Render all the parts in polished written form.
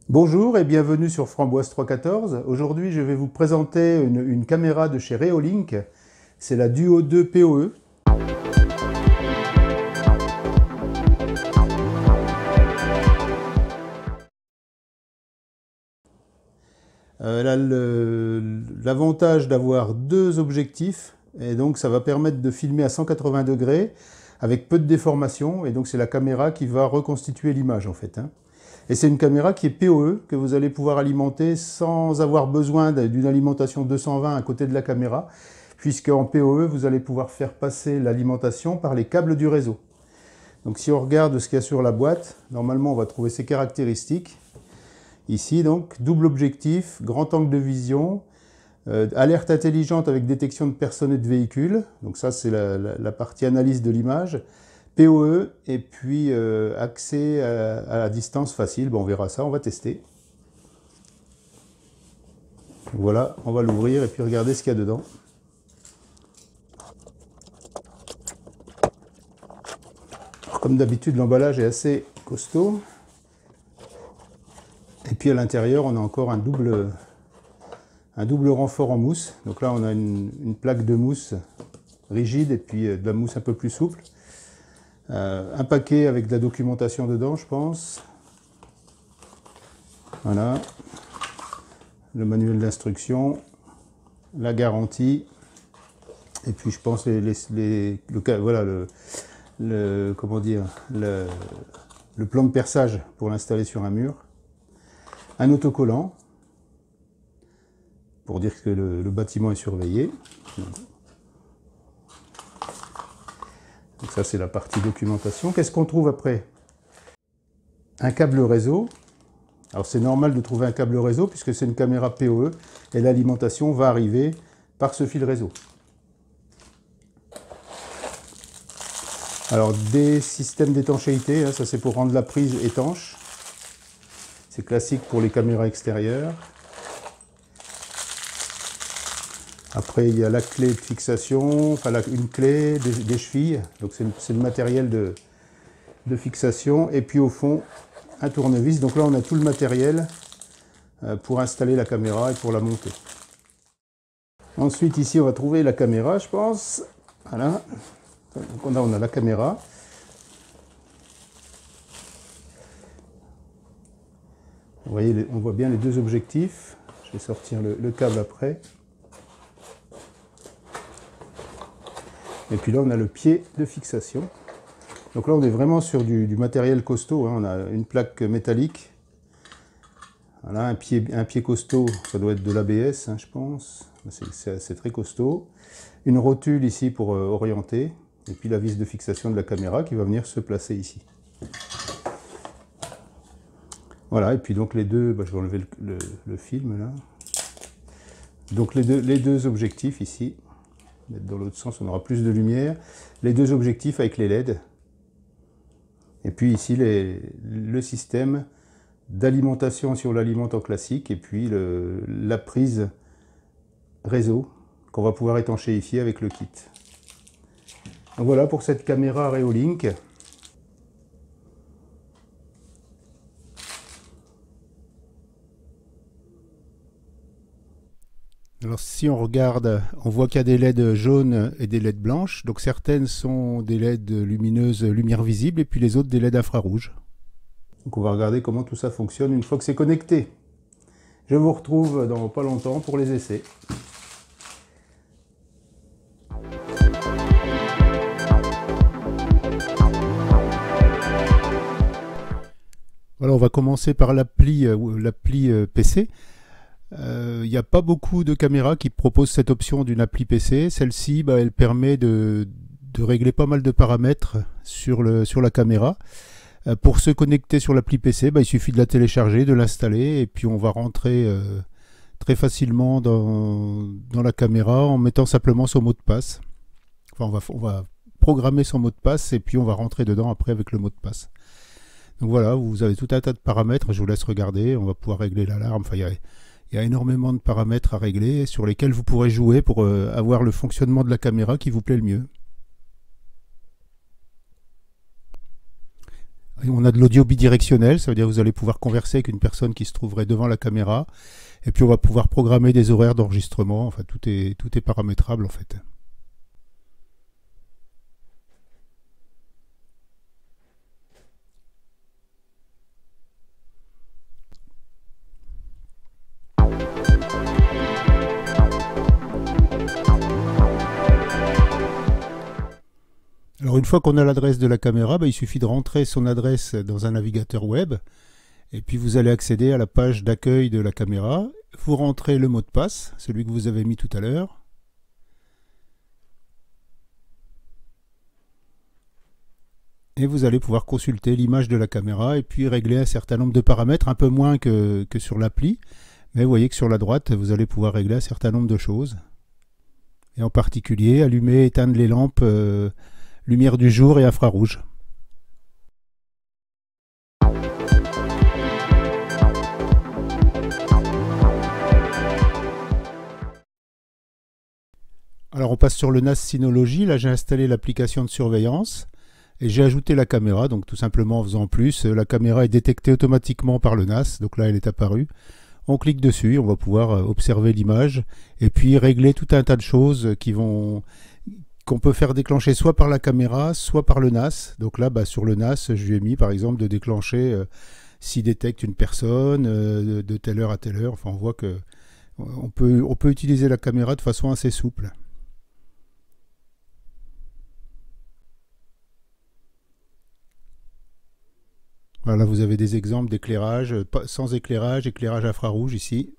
Bonjour et bienvenue sur Framboise 314. Aujourd'hui, je vais vous présenter une caméra de chez Reolink. C'est la Duo 2 PoE. Elle a l'avantage d'avoir deux objectifs et donc ça va permettre de filmer à 180 degrés avec peu de déformation, et donc c'est la caméra qui va reconstituer l'image en fait. Et c'est une caméra qui est PoE, que vous allez pouvoir alimenter sans avoir besoin d'une alimentation 220 à côté de la caméra, puisqu'en PoE, vous allez pouvoir faire passer l'alimentation par les câbles du réseau. Donc si on regarde ce qu'il y a sur la boîte, normalement on va trouver ces caractéristiques. Ici donc, double objectif, grand angle de vision, alerte intelligente avec détection de personnes et de véhicules. Donc ça c'est la partie analyse de l'image. PoE et puis accès à la distance facile. Bon, on verra ça, on va tester. Voilà, on va l'ouvrir et puis regarder ce qu'il y a dedans. Alors, comme d'habitude, l'emballage est assez costaud. Et puis à l'intérieur, on a encore un double renfort en mousse. Donc là, on a une plaque de mousse rigide et puis de la mousse un peu plus souple. Un paquet avec de la documentation dedans, je pense. Voilà. Le manuel d'instruction, la garantie. Et puis je pense voilà, comment dire, le plan de perçage pour l'installer sur un mur. Un autocollant pour dire que le bâtiment est surveillé. Donc ça c'est la partie documentation. Qu'est-ce qu'on trouve après? Un câble réseau. Alors c'est normal de trouver un câble réseau puisque c'est une caméra PoE et l'alimentation va arriver par ce fil réseau. Alors des systèmes d'étanchéité, ça c'est pour rendre la prise étanche. C'est classique pour les caméras extérieures. Après, il y a la clé de fixation, enfin une clé, des chevilles, donc c'est le matériel de fixation. Et puis au fond, un tournevis. Donc là, on a tout le matériel pour installer la caméra et pour la monter. Ensuite, ici, on va trouver la caméra, je pense. Voilà. Donc on a la caméra. Vous voyez, on voit bien les deux objectifs. Je vais sortir le câble après. Et puis là, on a le pied de fixation. Donc là, on est vraiment sur du matériel costaud. On a une plaque métallique. Voilà, un pied costaud, ça doit être de l'ABS, je pense. C'est très costaud. Une rotule ici pour orienter. Et puis la vis de fixation de la caméra qui va venir se placer ici. Voilà, et puis donc les deux, je vais enlever le film là. Donc les deux objectifs ici. Mettre dans l'autre sens, on aura plus de lumière. Les deux objectifs avec les LED. Et puis ici, le système d'alimentation si on l'alimente en classique. Et puis la prise réseau qu'on va pouvoir étanchéifier avec le kit. Donc voilà pour cette caméra Reolink. Alors si on regarde, on voit qu'il y a des LED jaunes et des LED blanches. Donc certaines sont des LED lumineuses, lumière visible, et puis les autres des LED infrarouges. Donc on va regarder comment tout ça fonctionne une fois que c'est connecté. Je vous retrouve dans pas longtemps pour les essais. Voilà, on va commencer par l'appli PC. Il n'y a pas beaucoup de caméras qui proposent cette option d'une appli PC. Celle-ci, elle permet de régler pas mal de paramètres sur la caméra. Pour se connecter sur l'appli PC, il suffit de la télécharger, de l'installer, et puis on va rentrer très facilement dans la caméra en mettant simplement son mot de passe. Enfin, on va programmer son mot de passe et puis on va rentrer dedans après avec le mot de passe. Donc voilà, vous avez tout un tas de paramètres, je vous laisse regarder, on va pouvoir régler l'alarme. Enfin, il y a énormément de paramètres à régler sur lesquels vous pourrez jouer pour avoir le fonctionnement de la caméra qui vous plaît le mieux. Et on a de l'audio bidirectionnel, ça veut dire que vous allez pouvoir converser avec une personne qui se trouverait devant la caméra. Et puis on va pouvoir programmer des horaires d'enregistrement. Enfin, tout est paramétrable en fait. Alors une fois qu'on a l'adresse de la caméra, il suffit de rentrer son adresse dans un navigateur web et puis vous allez accéder à la page d'accueil de la caméra. Vous rentrez le mot de passe, celui que vous avez mis tout à l'heure. Et vous allez pouvoir consulter l'image de la caméra et puis régler un certain nombre de paramètres, un peu moins que sur l'appli. Mais vous voyez que sur la droite, vous allez pouvoir régler un certain nombre de choses. Et en particulier, allumer et éteindre les lampes lumière du jour et infrarouge. Alors on passe sur le NAS Synology. Là j'ai installé l'application de surveillance et j'ai ajouté la caméra. Donc tout simplement en faisant plus, la caméra est détectée automatiquement par le NAS. Donc là elle est apparue. On clique dessus, on va pouvoir observer l'image et puis régler tout un tas de choses qu'on peut faire déclencher soit par la caméra, soit par le NAS. Donc là, sur le NAS, je lui ai mis par exemple de déclencher s'il détecte une personne de telle heure à telle heure. Enfin, on voit que on peut utiliser la caméra de façon assez souple. Voilà, vous avez des exemples d'éclairage, sans éclairage, éclairage infrarouge ici.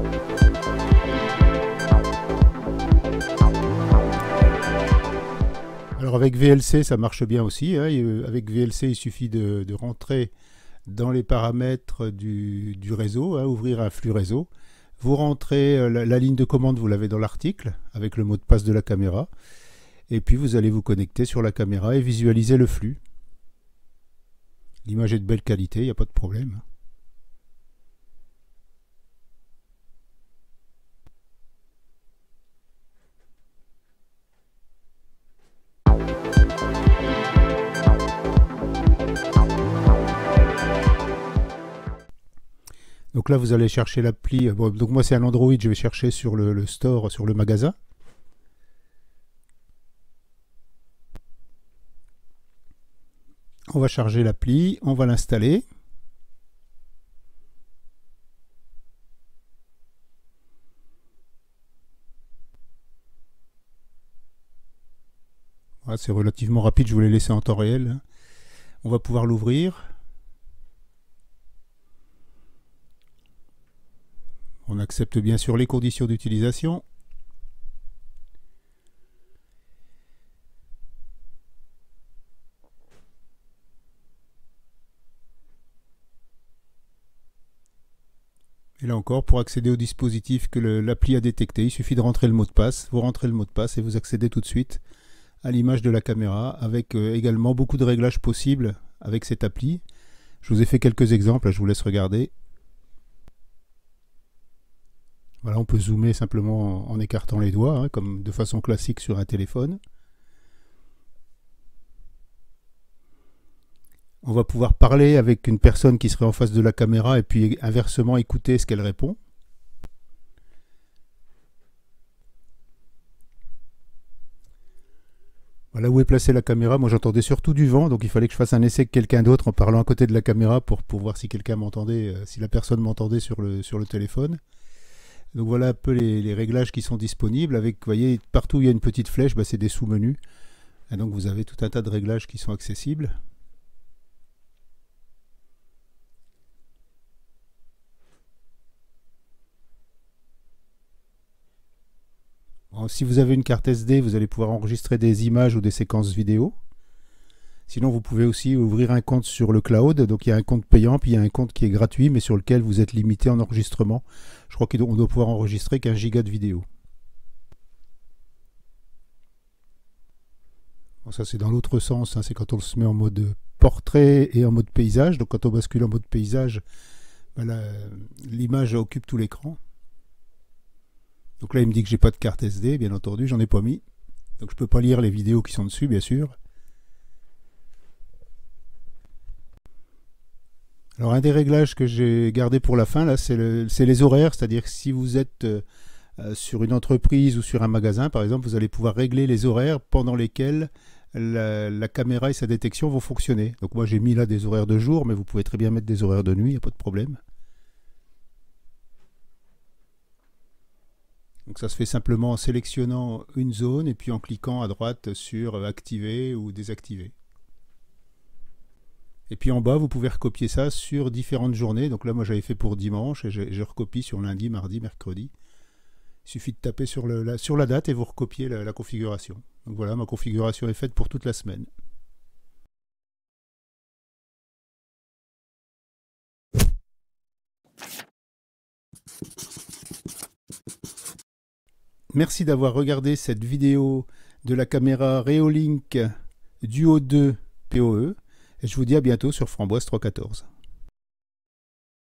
Alors avec VLC, ça marche bien aussi. Avec VLC, il suffit de rentrer dans les paramètres du réseau, ouvrir un flux réseau. Vous rentrez la ligne de commande, vous l'avez dans l'article, avec le mot de passe de la caméra. Et puis vous allez vous connecter sur la caméra et visualiser le flux. L'image est de belle qualité, il n'y a pas de problème. Donc là, vous allez chercher l'appli. Bon, donc moi, c'est un Android, je vais chercher sur le store, sur le magasin. On va charger l'appli, on va l'installer. Voilà, c'est relativement rapide, je vous l'ai laissé en temps réel. On va pouvoir l'ouvrir. On accepte bien sûr les conditions d'utilisation. Et là encore, pour accéder au dispositif que l'appli a détecté, il suffit de rentrer le mot de passe. Vous rentrez le mot de passe et vous accédez tout de suite à l'image de la caméra, avec également beaucoup de réglages possibles avec cette appli. Je vous ai fait quelques exemples, là, je vous laisse regarder. Voilà, on peut zoomer simplement en écartant les doigts, comme de façon classique sur un téléphone. On va pouvoir parler avec une personne qui serait en face de la caméra et puis inversement écouter ce qu'elle répond. Voilà où est placée la caméra. Moi j'entendais surtout du vent, donc il fallait que je fasse un essai avec quelqu'un d'autre en parlant à côté de la caméra pour voir si quelqu'un m'entendait, si la personne m'entendait sur le téléphone. Donc voilà un peu les réglages qui sont disponibles. Avec, vous voyez, partout où il y a une petite flèche, c'est des sous-menus. Et donc vous avez tout un tas de réglages qui sont accessibles. Bon, si vous avez une carte SD, vous allez pouvoir enregistrer des images ou des séquences vidéo. Sinon, vous pouvez aussi ouvrir un compte sur le cloud. Donc il y a un compte payant, puis il y a un compte qui est gratuit, mais sur lequel vous êtes limité en enregistrement. Je crois qu'on doit pouvoir enregistrer qu'1 giga de vidéo. Bon, ça c'est dans l'autre sens, c'est quand on se met en mode portrait et en mode paysage. Donc quand on bascule en mode paysage, l'image occupe tout l'écran. Donc là il me dit que j'ai pas de carte SD, bien entendu, j'en ai pas mis. Donc je peux pas lire les vidéos qui sont dessus, bien sûr. Alors un des réglages que j'ai gardé pour la fin, là, c'est les horaires, c'est-à-dire que si vous êtes sur une entreprise ou sur un magasin, par exemple, vous allez pouvoir régler les horaires pendant lesquels la caméra et sa détection vont fonctionner. Donc moi j'ai mis là des horaires de jour, mais vous pouvez très bien mettre des horaires de nuit, il n'y a pas de problème. Donc ça se fait simplement en sélectionnant une zone et puis en cliquant à droite sur activer ou désactiver. Et puis en bas, vous pouvez recopier ça sur différentes journées. Donc là, moi j'avais fait pour dimanche et je recopie sur lundi, mardi, mercredi. Il suffit de taper sur la date et vous recopiez la configuration. Donc voilà, ma configuration est faite pour toute la semaine. Merci d'avoir regardé cette vidéo de la caméra Reolink Duo 2 PoE. Et je vous dis à bientôt sur Framboise 314.